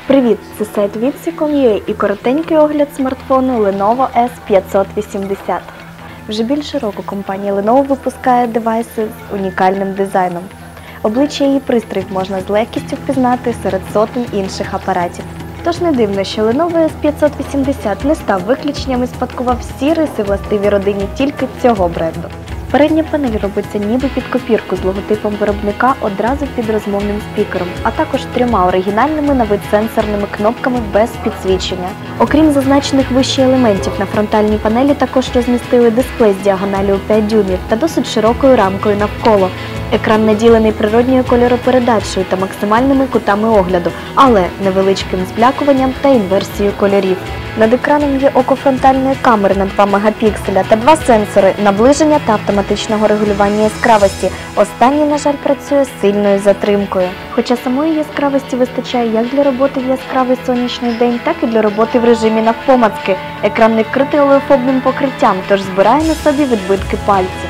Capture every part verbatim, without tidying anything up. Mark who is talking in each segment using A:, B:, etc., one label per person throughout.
A: Привіт! Це сайт вінсі крапка ком крапка ю а і коротенький огляд смартфону Lenovo ес п'ятсот вісімдесят. Вже більше року компанія Lenovo випускає девайси з унікальним дизайном. Обличчя її пристроїв можна з легкістю впізнати серед сотень інших апаратів. Тож не дивно, що Lenovo ес п'ятсот вісімдесят не став виключенням і спадкував всі риси властиві родині тільки цього бренду. Передня панель робиться ніби під копірку з логотипом виробника одразу під розмовним спікером, а також трьома оригінальними на вид сенсорними кнопками без підсвічення. Окрім зазначених вище елементів, на фронтальній панелі також розмістили дисплей з діагоналлю у п'ять дюймів та досить широкою рамкою навколо. Екран наділений природньою кольоропередачею та максимальними кутами огляду, але невеличким зблякуванням та інверсією кольорів. Над екраном є око фронтальної камери на два мегапікселя та два сенсори наближення та автоматичного регулювання яскравості. Останній, на жаль, працює з сильною затримкою. Хоча самої яскравості вистачає як для роботи в яскравий сонячний день, так і для роботи в режимі навпомацки. Екран не вкритий олеофобним покриттям, тож збирає на собі відбитки пальців.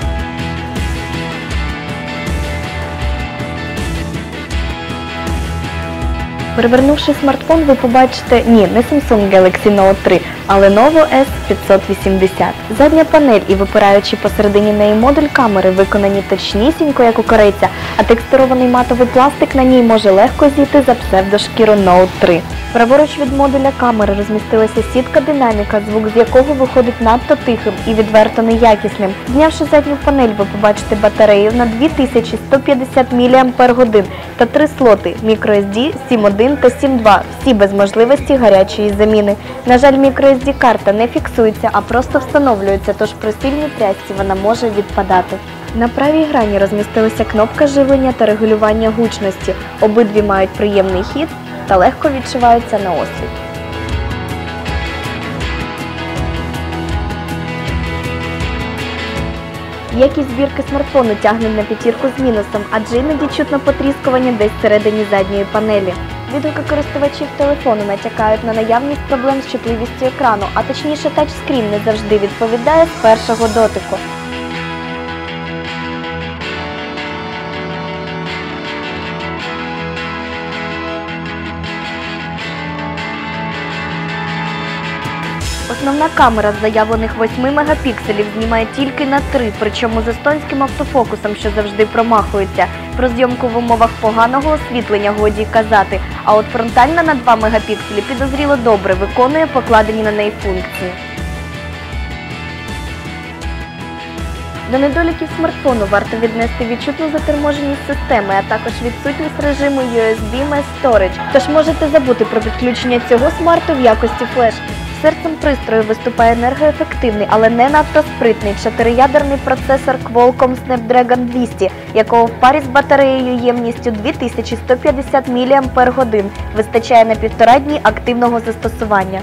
A: Перевернувши смартфон, ви побачите, ні, не Samsung Galaxy Note три, а Lenovo ес п'ятсот вісімдесят. Задня панель і випираючий посередині неї модуль камери виконані точнісінько, як у корейця, а текстурований матовий пластик на ній може легко зійти за псевдошкіру Note три. Праворуч від модуля камери розмістилася сітка динаміка, звук з якого виходить надто тихим і відверто неякісним. Знявши задню панель, ви побачите батарею на дві тисячі сто п'ятдесят міліампер-годин та три слоти – microSD, сім один та сім два, всі без можливості гарячої заміни. На жаль, microSD карта не фіксується, а просто встановлюється, тож при сильній трясці вона може відпадати. На правій грані розмістилася кнопка живлення та регулювання гучності. Обидві мають приємний хід та легко відчуваються на осліп. Якість збірки смартфону тягне на п'ятірку з мінусом, адже іноді чутно потріскування десь всередині задньої панелі. Відгуки користувачів телефону натякають на наявність проблем з чутливістю екрану, а точніше тачскрін не завжди відповідає з першого дотику. Основна камера з заявлених восьми мегапікселів знімає тільки на три, причому з естонським автофокусом, що завжди промахується. Про зйомку в умовах поганого освітлення годі й казати, а от фронтальна на два мегапікселі підозріло добре виконує покладені на неї функції. До недоліків смартфону варто віднести відчутну заторможеність системи, а також відсутність режиму ю ес бі Mass Storage, тож можете забути про підключення цього смарту в якості флешки. Серцем пристрою виступає енергоефективний, але не надто спритний чотириядерний процесор Qualcomm Snapdragon двісті, якого в парі з батареєю ємністю дві тисячі сто п'ятдесят міліампер-годин вистачає на півтора дні активного застосування.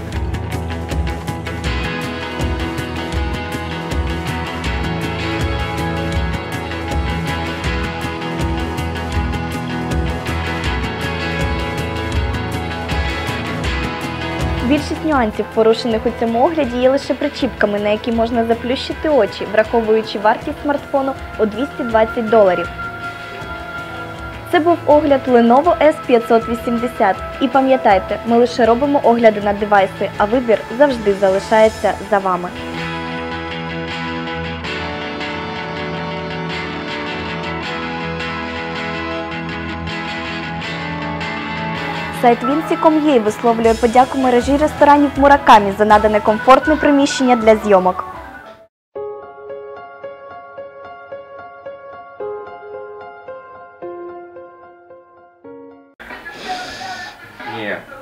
A: Більшість нюансів, порушених у цьому огляді, є лише причіпками, на які можна заплющити очі, враховуючи вартість смартфону у двісті двадцять доларів. Це був огляд Lenovo ес п'ятсот вісімдесят. І пам'ятайте, ми лише робимо огляди на девайси, а вибір завжди залишається за вами. Сайт вінсі крапка ком крапка ю а висловлює подяку мережі ресторанів Муракамі за надане комфортне приміщення для зйомок.
B: Ні.